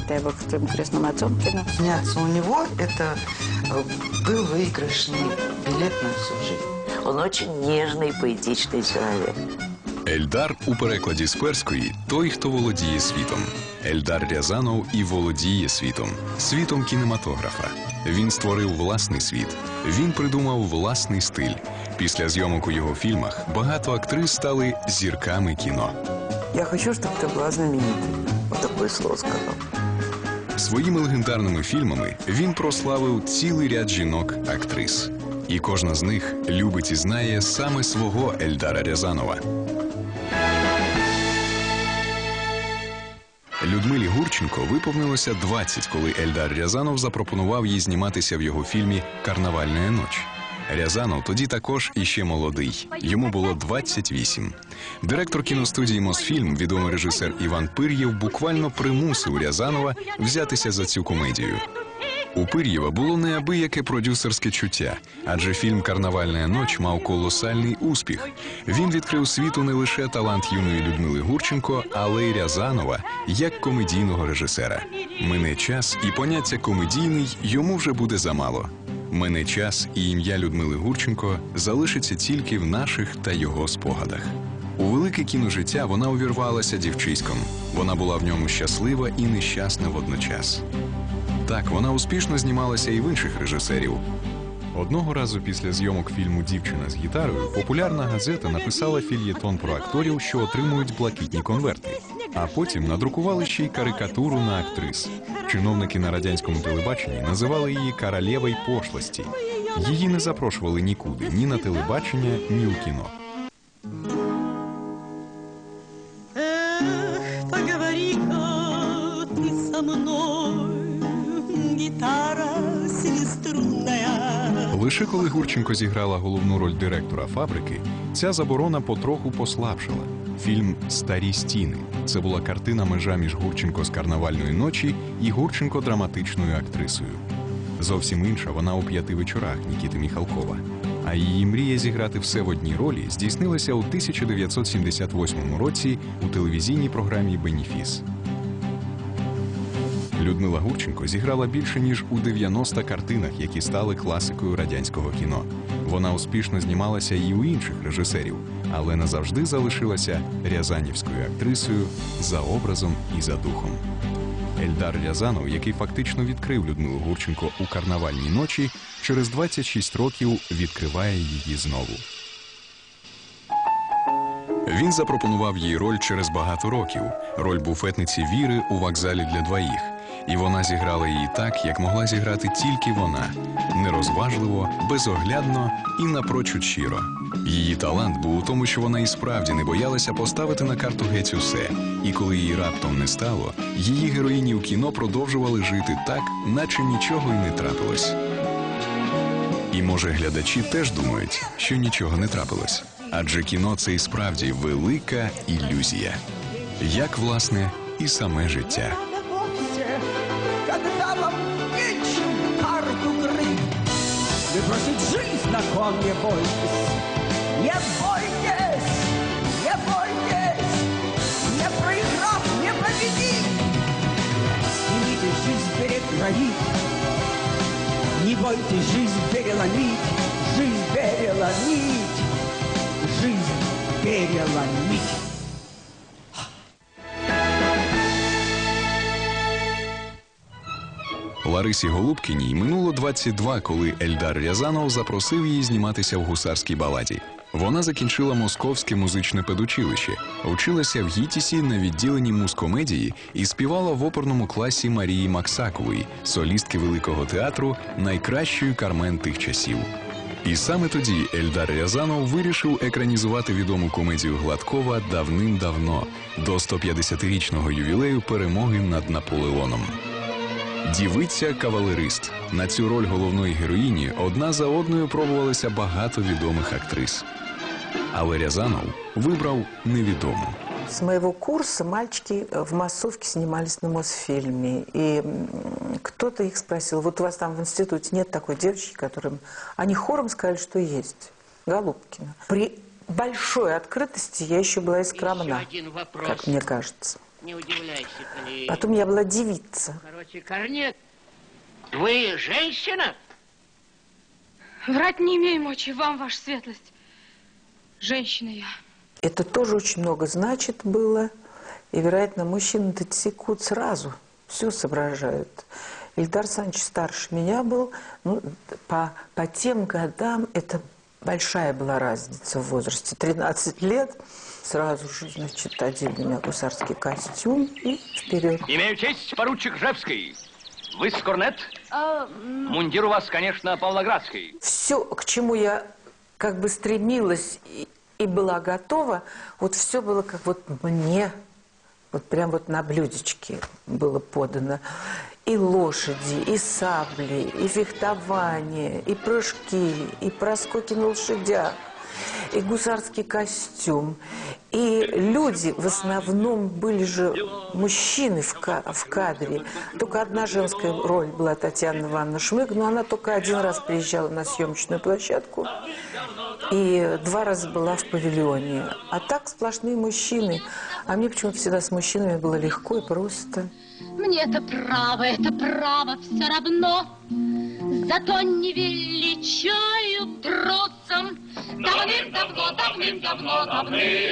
дай бог, в твоем крестном отцом кино? Сняться у него – это был выигрышный билет на всю жизнь. Он очень нежный, поэтичный человек. Ельдар у перекладі з перської «той, хто володіє світом». Ельдар Рязанов і володіє світом. Світом кінематографа. Він створив власний світ. Він придумав власний стиль. Після зйомок у його фільмах багато актрис стали зірками кіно. Я хочу, щоб ти була знаменитой. Вот такое слово сказав. Своїми легендарними фільмами він прославив цілий ряд жінок-актрис. І кожна з них любить і знає саме свого Ельдара Рязанова. Людмилі Гурченко виповнилося 20, коли Ельдар Рязанов запропонував їй зніматися в його фільмі «Карнавальна ніч». Рязанов тоді також іще молодий. Йому було 28. Директор кіностудії «Мосфільм», відомий режисер Іван Пир'єв, буквально примусив Рязанова взятися за цю комедію. У Пир'єва було неабияке продюсерське чуття, адже фільм «Карнавальна ніч» мав колосальний успіх. Він відкрив світу не лише талант юної Людмили Гурченко, але й Рязанова як комедійного режисера. Мине час, і поняття «комедійний» йому вже буде замало. Мине час, і ім'я Людмили Гурченко залишиться тільки в наших та його спогадах. У велике кіножиття вона увірвалася дівчиськом. Вона була в ньому щаслива і нещасна водночас. Так, вона успішно знімалася і в інших режисерів. Одного разу після зйомок фільму «Дівчина з гітарою» популярна газета написала фельєтон про акторів, що отримують блакитні конверти. А потім надрукували ще й карикатуру на актрис. Чиновники на радянському телебаченні називали її «королевою пошлості». Її не запрошували нікуди, ні на телебачення, ні у кіно. Лише коли Гурченко зіграла головну роль директора «Фабрики», ця заборона потроху послабшала. Фільм «Старі стіни» – це була картина межа між Гурченко з «Карнавальної ночі» і Гурченко драматичною актрисою. Зовсім інша вона у «5 вечорах» Нікіти Міхалкова. А її мрія зіграти все в одній ролі здійснилася у 1978 році у телевізійній програмі «Бенефіс». Людмила Гурченко зіграла більше, ніж у 90 картинах, які стали класикою радянського кіно. Вона успішно знімалася і у інших режисерів, але назавжди залишилася рязанівською актрисою за образом і за духом. Ельдар Рязанов, який фактично відкрив Людмилу Гурченко у «Карнавальній ночі», через 26 років відкриває її знову. Він запропонував їй роль через багато років – роль буфетниці Віри у «Вокзалі для двоїх». І вона зіграла її так, як могла зіграти тільки вона – нерозважливо, безоглядно і напрочуд щиро. Її талант був у тому, що вона і справді не боялася поставити на карту геть усе. І коли її раптом не стало, її героїні у кіно продовжували жити так, наче нічого й не трапилось. І, може, глядачі теж думають, що нічого не трапилось. Адже кіно – це і справді велика ілюзія. Як, власне, і саме життя. Когда вам нечем карту крыть, вы бросить жизнь на кон, не бойтесь. Не бойтесь, не бойтесь, не проиграв, не победить. Стремитесь жизнь перекроить, не бойтесь жизнь переломить, жизнь переломить, жизнь переломить. Ларисі Голубкіній минуло 22, коли Ельдар Рязанов запросив її зніматися в «Гусарській баладі». Вона закінчила Московське музичне педучилище, вчилася в ГІТІСі на відділенні музкомедії і співала в оперному класі Марії Максакової, солістки Великого театру, найкращої Кармен тих часів. І саме тоді Ельдар Рязанов вирішив екранізувати відому комедію Гладкова «Давним-давно» до 150-річного ювілею перемоги над Наполеоном. Дівиця-кавалерист. На цю роль головної героїні одна за одною пробувалися багато відомих актрис. Але Рязанов вибрав невідому. С моего курса мальчики в массовке снимались на Мосфильме. И кто-то их спросил, вот у вас там в институте нет такой девочки, которым... Они хором сказали, что есть. Голубкина. При большой открытости я еще была и скромна, как мне кажется. Не удивляйся, коли... Потом я была девица. Короче, Корнет, вы женщина? Врать не имею мочи, вам, ваша светлость. Женщина я. Это тоже очень много значит было. И, вероятно, мужчины-то текут сразу, все соображают. Эльдар Саныч старше меня был. Ну, по тем годам это большая была разница в возрасте. 13 лет. Сразу же, значит, одели меня гусарский костюм и вперед. Имею честь, поручик Жевский. Вы с Корнет? Мундир у вас, конечно, павлоградский. Все, к чему я как бы стремилась и была готова, вот все было как вот мне, вот прям вот на блюдечке было подано. И лошади, и сабли, и фехтование, и прыжки, и проскоки на лошадях, и гусарский костюм. И люди в основном были же мужчины в кадре. Только одна женская роль была Татьяна Ивановна Шмык, но она только один раз приезжала на съемочную площадку и 2 раза была в павильоне. А так сплошные мужчины. А мне почему-то всегда с мужчинами было легко и просто. Мне это право все равно. Зато не величают трусом. Давным-давно.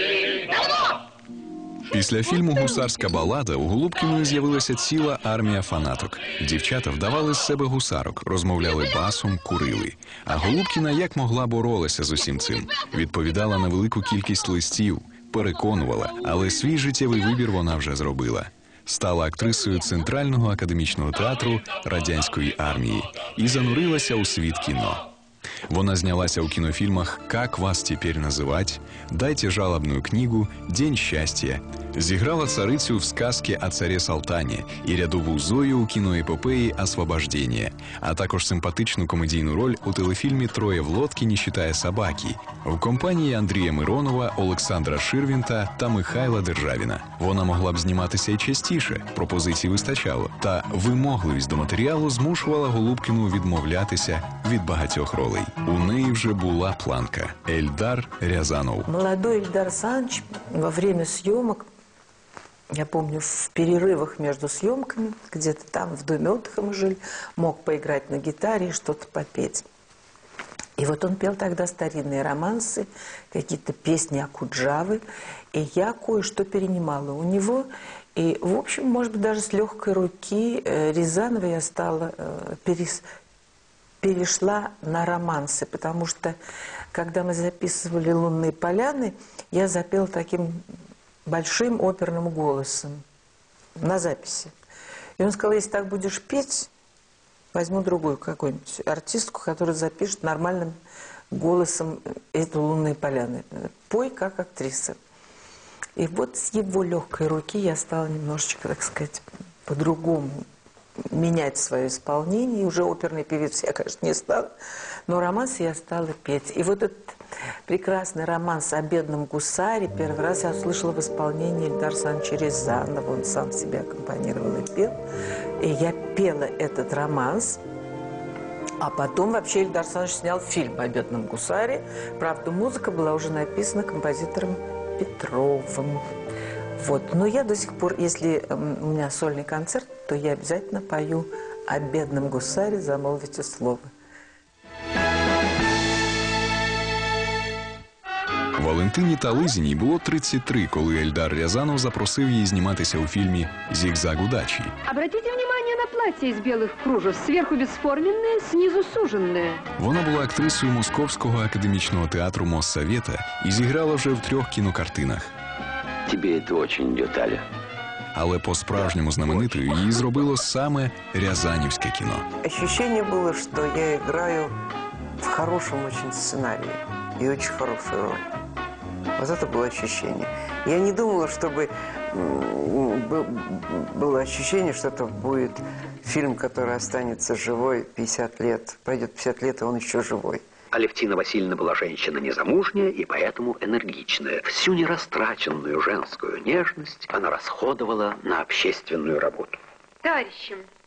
Після фільму «Гусарська балада» у Голубкіної з'явилася ціла армія фанаток. Дівчата вдавали з себе гусарок, розмовляли басом, курили. А Голубкіна як могла боролася з усім цим. Відповідала на велику кількість листів, переконувала, але свій життєвий вибір вона вже зробила. Стала актрисою Центрального академічного театру радянської армії і занурилася у світ кіно. Вона знялася у кінофільмах «Как вас теперь называть?», «Дайте жалобную книгу», «День счастья». Зіграла царицю в сказці о царе Салтані і рядову Зою у кіноепопеї «Освобождение», а також симпатичну комедійну роль у телефільмі «Троє в лодці, не считая собаки» в компанії Андрія Миронова, Олександра Ширвінта та Михайла Державіна. Вона могла б зніматися і частіше, пропозицій вистачало. Та вимогливість до матеріалу змушувала Голубкіну відмовлятися від багатьох ролей. У неї вже була планка – Эльдар Рязанов. Молодой Эльдар Саныч во время съемок, я помню, в перерывах между съемками, где-то там в доме отдыха мы жили, мог поиграть на гитаре и что-то попеть. И вот он пел тогда старинные романсы, какие-то песни Акуджавы, и я кое-что перенимала у него. И, в общем, может быть, даже с легкой руки Рязанова я перешла на романсы, потому что, когда мы записывали «Лунные поляны», я запела таким большим оперным голосом на записи. И он сказал, если так будешь петь, возьму другую какую-нибудь артистку, которая запишет нормальным голосом эту «Лунные поляны». Пой как актриса. И вот с его легкой руки я стала немножечко, так сказать, по-другому менять свое исполнение. И уже оперной певицей я, конечно, не стала, но романсы я стала петь. И вот этот прекрасный романс о бедном гусаре первый раз я услышала в исполнении Эльдара Саныча Рязанова. Он сам себя аккомпанировал и пел. И я пела этот романс. А потом вообще Эльдар Саныч снял фильм о бедном гусаре. Правда, музыка была уже написана композитором Петровым. Вот. Но я до сих пор, если у меня сольный концерт, то я обязательно пою о бедном гусаре «Замолвите слово». Валентині Тализіній було 33, коли Эльдар Рязанов запросив її зніматися у фільмі «Зигзаг удачи». Обратите внимание на платье из белых кружев. Сверху бесформенное, снизу суженное. Вона була актрисою Московського академічного театру Моссовета і зіграла вже в 3 кінокартинах. Тебе це дуже йде, Аля. Але по-справжньому знаменитою її зробило саме рязанівське кіно. Ощущение было, что я играю в хорошем очень сценарии и очень хорошую роль. Вот это было ощущение. Я не думала, чтобы было ощущение, что это будет фильм, который останется живой 50 лет. Пройдет 50 лет, и он еще живой. Алевтина Васильевна была женщина незамужняя и поэтому энергичная. Всю нерастраченную женскую нежность она расходовала на общественную работу. Товарищи,